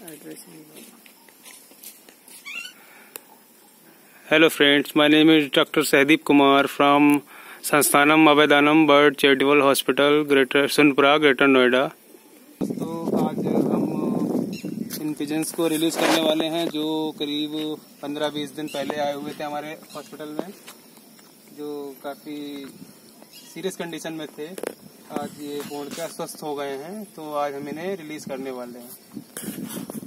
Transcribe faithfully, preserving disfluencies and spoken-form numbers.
Hello friends, my name is Doctor Sahdeep Kumar from Sansthanam Abhay Danam bird charitable hospital greater Sunpura greater Noida. तो आज हम इन pigeons को release करने वाले हैं जो करीब पंद्रह बीस दिन पहले आए हुए थे हमारे हॉस्पिटल में, जो काफ़ी सीरियस कंडीशन में थे। आज ये पूर्णतः स्वस्थ हो गए हैं, तो आज हम इन्हें रिलीज करने वाले हैं।